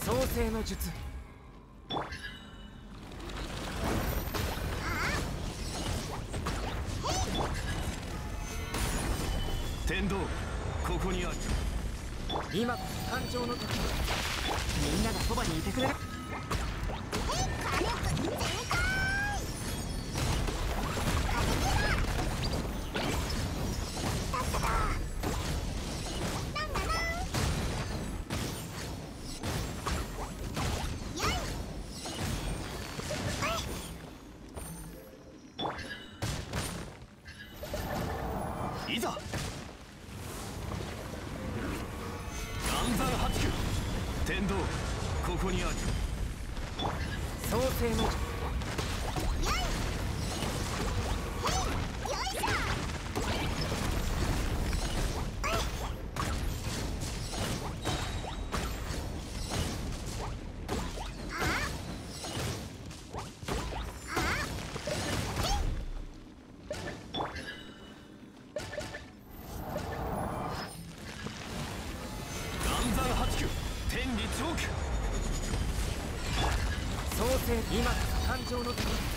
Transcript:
創世の術。 天道、ここにある。 今こそ誕生の時。みんながそばにいてくれる。 いざ岩山八九。天道、ここにある。 創世の術。天理チョーク。創世、今こそ誕生の時。